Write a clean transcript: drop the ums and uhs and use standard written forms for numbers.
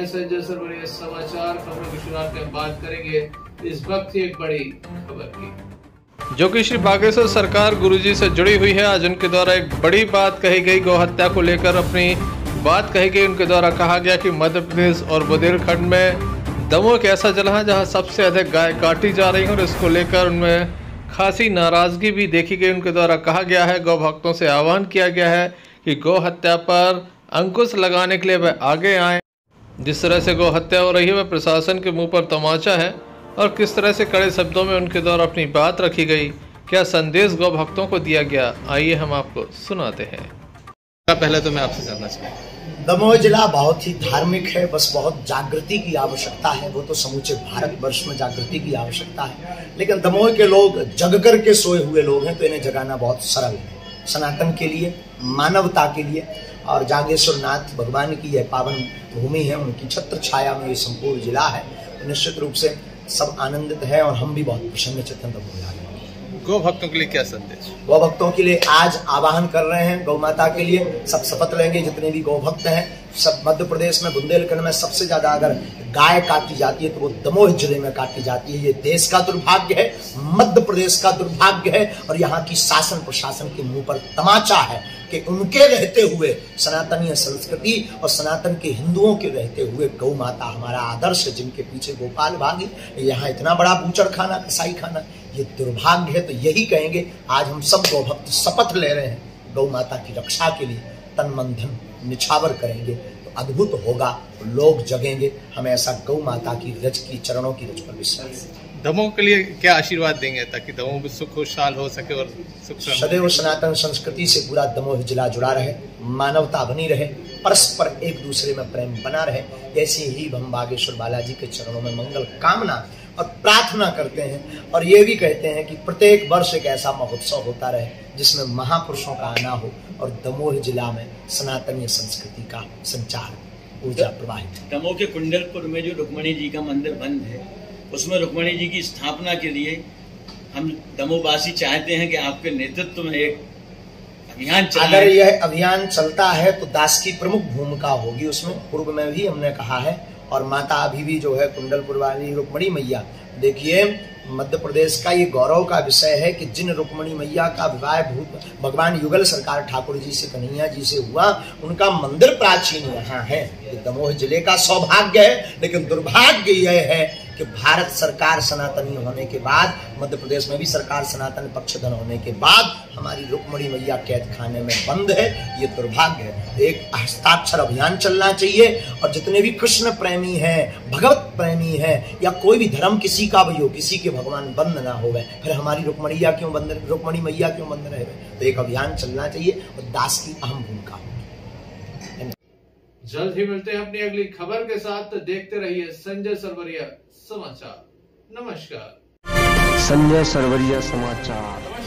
संजय सरवरिया समाचार खबरों की शुरुआत में बात करेंगे इस वक्त की एक बड़ी खबर की, जो कि श्री बागेश्वर सरकार गुरुजी से जुड़ी हुई है। आज उनके द्वारा एक बड़ी बात कही गई, गौ हत्या को लेकर अपनी बात कही गई। उनके द्वारा कहा गया कि मध्य प्रदेश और बुंदेलखंड में दमोह एक ऐसा जिला है जहां सबसे अधिक गाय काटी जा रही है और इसको लेकर उनमें खासी नाराजगी भी देखी गई। उनके द्वारा कहा गया है, गौ भक्तों से आह्वान किया गया है कि गौ हत्या पर अंकुश लगाने के लिए वह आगे आए। जिस तरह से गौ हत्या हो रही है वह प्रशासन के मुंह पर तमाचा है और किस तरह से कड़े शब्दों में उनके द्वारा अपनी बात रखी गई, क्या संदेश गौ भक्तों को दिया गया, आइए हम आपको सुनाते हैं। पहले तो मैं आपसे जानना चाहूँगा, दमोह जिला बहुत ही धार्मिक है, बस बहुत जागृति की आवश्यकता है। वो तो समूचे भारतवर्ष में जागृति की आवश्यकता है, लेकिन दमोह के लोग जग कर के सोए हुए लोग हैं, तो इन्हें जगाना बहुत सरल है। सनातन के लिए, मानवता के लिए और जागेश्वर नाथ भगवान की यह पावन भूमि है, उनकी छत्र छाया में ये संपूर्ण जिला है। तो निश्चित रूप से सब आनंदित है और हम भी बहुत प्रसन्न चित्तन दमोह आ गए। गौ भक्तों के लिए क्या संदेश? गौ भक्तों के लिए आज आवाहन कर रहे हैं, गौ माता के लिए सब शपथ लेंगे। जितने भी गौ भक्त हैं, सब मध्य प्रदेश में बुंदेलखंड में सबसे ज्यादा अगर गाय काटी जाती है तो वो दमोह जिले में काटी जाती है। ये देश का दुर्भाग्य है, मध्य प्रदेश का दुर्भाग्य है और यहाँ की शासन प्रशासन के मुंह पर तमाचा है कि उनके रहते हुए सनातनीय संस्कृति और सनातन के हिंदुओं के रहते हुए गौ माता हमारा आदर्श है, जिनके पीछे गोपाल भागी यहाँ इतना बड़ा बूचड़ खाना, कसाई खाना, ये दुर्भाग्य है। तो यही कहेंगे, आज हम सब गौ भक्त शपथ ले रहे हैं, गौ माता की रक्षा के लिए तन मन धन निछावर करेंगे तो अद्भुत होगा, लोग जगेंगे। हमें ऐसा गौ माता की रज की चरणों की रज पर विश्वास है। दमोह के लिए क्या आशीर्वाद देंगे ताकि दमोह भी सुख खुशहाल हो सके और सुख सदैव सनातन संस्कृति से पूरा दमोह जिला जुड़ा रहे, मानवता बनी रहे, परस्पर एक दूसरे में प्रेम बना रहे। ऐसे ही हम बागेश्वर बालाजी के चरणों में मंगल कामना और प्रार्थना करते हैं और ये भी कहते हैं कि प्रत्येक वर्ष एक ऐसा महोत्सव होता रहे जिसमें महापुरुषों का आना हो और दमोह जिला में सनातनीय संस्कृति का संचार ऊर्जा प्रवाहित। दमोह के कुंडलपुर में जो रुक्मणी जी का मंदिर बंद है, उसमें रुक्मणी जी की स्थापना के लिए हम दमोहवासी चाहते हैं कि आपके नेतृत्व में एक अभियान चले। अगर यह अभियान चलता है तो दास की प्रमुख भूमिका होगी उसमें। पूर्व में भी हमने कहा है और माता अभी भी जो है कुंडलपुर वाली रुक्मणी मैया, देखिए मध्य प्रदेश का ये गौरव का विषय है कि जिन रुक्मणी मैया का विवाह भगवान युगल सरकार ठाकुर जी से, कन्हैया जी से हुआ, उनका मंदिर प्राचीन यहाँ है। ये दमोह जिले का सौभाग्य है, लेकिन दुर्भाग्य यह है कि भारत सरकार सनातनी होने के बाद, मध्य प्रदेश में भी सरकार सनातन पक्षधर होने के बाद हमारी रुक्मणी मैया कैद खाने में बंद है। ये दुर्भाग्य है। एक हस्ताक्षर अभियान चलना चाहिए और जितने भी कृष्ण प्रेमी हैं, भगवत प्रेमी हैं या कोई भी धर्म किसी का भी हो, किसी के भगवान बंद ना हो गए, फिर हमारी रुक्मणी मैया क्यों बंद रहे? तो एक अभियान चलना चाहिए और दास की अहम भूमिका होगी। जल्द ही मिलते हैं अपनी अगली खबर के साथ, तो देखते रहिए संजय सरवरिया समाचार। नमस्कार। संजय सरवरिया समाचार।